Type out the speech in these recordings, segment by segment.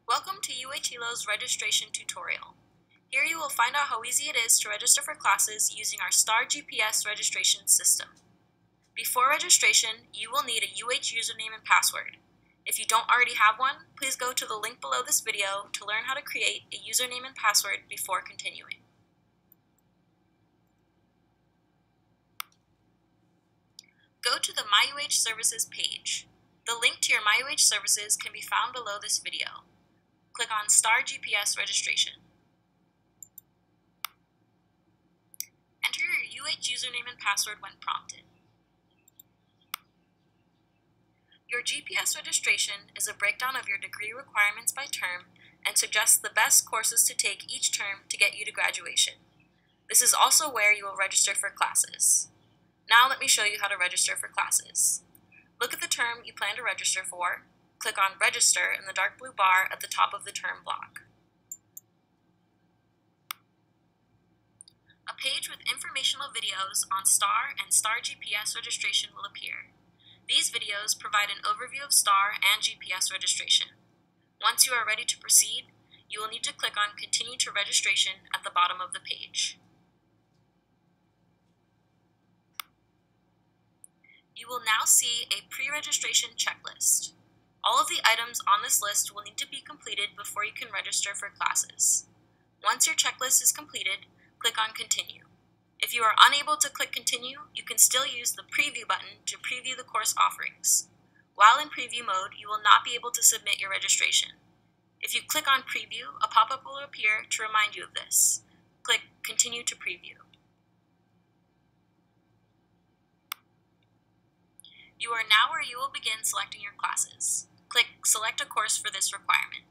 Welcome to UH Hilo's registration tutorial. Here you will find out how easy it is to register for classes using our STAR GPS registration system. Before registration, you will need a UH username and password. If you don't already have one, please go to the link below this video to learn how to create a username and password before continuing. Go to the My UH Services page. The link to your My UH Services can be found below this video. Click on STAR GPS registration. Enter your UH username and password when prompted. Your GPS registration is a breakdown of your degree requirements by term and suggests the best courses to take each term to get you to graduation. This is also where you will register for classes. Now let me show you how to register for classes. Look at the term you plan to register for. Click on Register in the dark blue bar at the top of the term block. A page with informational videos on STAR and STAR GPS registration will appear. These videos provide an overview of STAR and GPS registration. Once you are ready to proceed, you will need to click on Continue to Registration at the bottom of the page. You will now see a pre-registration checklist. All of the items on this list will need to be completed before you can register for classes. Once your checklist is completed, click on Continue. If you are unable to click Continue, you can still use the Preview button to preview the course offerings. While in preview mode, you will not be able to submit your registration. If you click on Preview, a pop-up will appear to remind you of this. Click Continue to Preview. You are now where you will begin selecting your classes. Click Select a course for this requirement.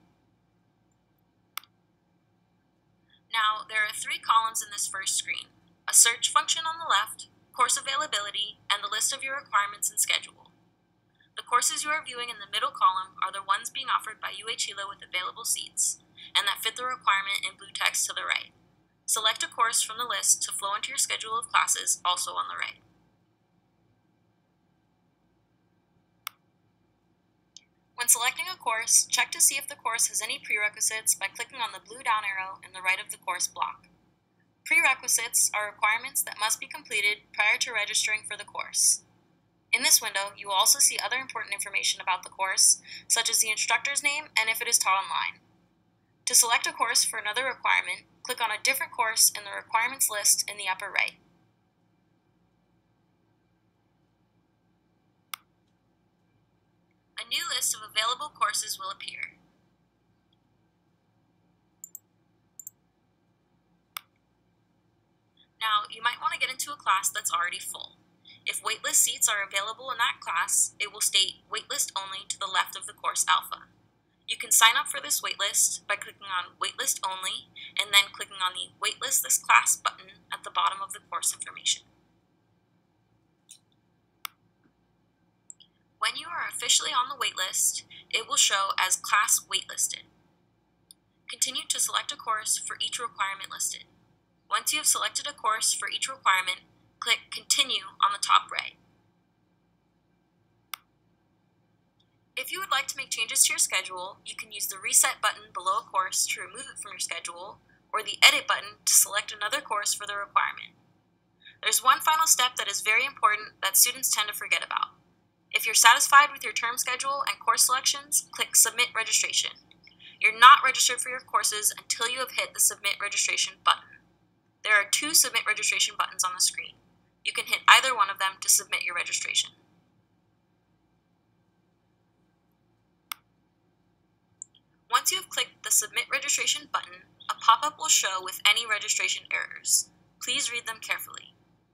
Now, there are three columns in this first screen: a search function on the left, course availability, and the list of your requirements and schedule. The courses you are viewing in the middle column are the ones being offered by UH Hilo with available seats, and that fit the requirement in blue text to the right. Select a course from the list to flow into your schedule of classes, also on the right. When selecting a course, check to see if the course has any prerequisites by clicking on the blue down arrow in the right of the course block. Prerequisites are requirements that must be completed prior to registering for the course. In this window, you will also see other important information about the course, such as the instructor's name and if it is taught online. To select a course for another requirement, click on a different course in the requirements list in the upper right. A new list of available courses will appear. Now, you might want to get into a class that's already full. If waitlist seats are available in that class, it will state Waitlist Only to the left of the course alpha. You can sign up for this waitlist by clicking on Waitlist Only and then clicking on the Waitlist This Class button at the bottom of the course information. When you are officially on the waitlist, it will show as Class Waitlisted. Continue to select a course for each requirement listed. Once you have selected a course for each requirement, click Continue on the top right. If you would like to make changes to your schedule, you can use the Reset button below a course to remove it from your schedule, or the Edit button to select another course for the requirement. There's one final step that is very important that students tend to forget about. If you're satisfied with your term schedule and course selections, click Submit Registration. You're not registered for your courses until you have hit the Submit Registration button. There are two Submit Registration buttons on the screen. You can hit either one of them to submit your registration. Once you have clicked the Submit Registration button, a pop-up will show with any registration errors. Please read them carefully.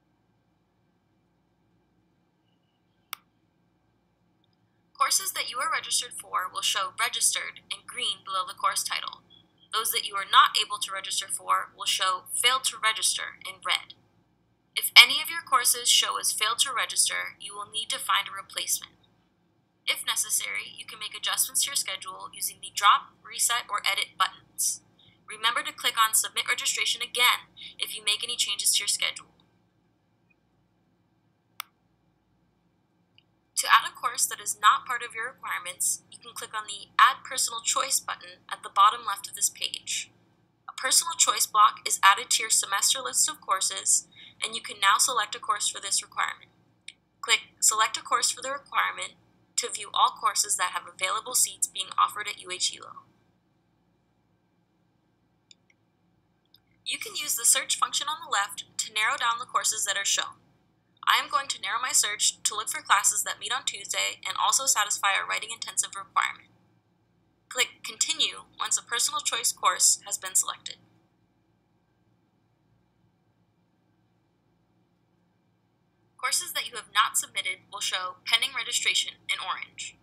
Courses that you are registered for will show Registered in green below the course title. Those that you are not able to register for will show Failed to Register in red. If any of your courses show as Failed to Register, you will need to find a replacement. If necessary, you can make adjustments to your schedule using the Drop, Reset, or Edit buttons. Remember to click on Submit Registration again if you make any changes to your schedule. To add a course that is not part of your requirements, you can click on the Add Personal Choice button at the bottom left of this page. A personal choice block is added to your semester list of courses, and you can now select a course for this requirement. Click Select a Course for the requirement to view all courses that have available seats being offered at UH Hilo. You can use the search function on the left to narrow down the courses that are shown. I am going to narrow my search to look for classes that meet on Tuesday and also satisfy our writing intensive requirement. Click Continue once a personal choice course has been selected. Courses that you have not submitted will show Pending Registration in orange.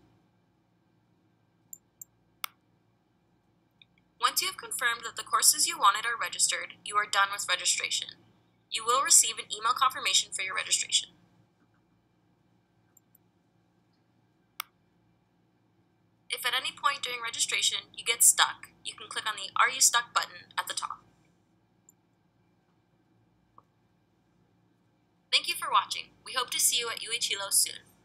Once you have confirmed that the courses you wanted are registered, you are done with registration. You will receive an email confirmation for your registration. If at any point during registration you get stuck, you can click on the Are You Stuck button at the top. Thank you for watching. We hope to see you at UH Hilo soon.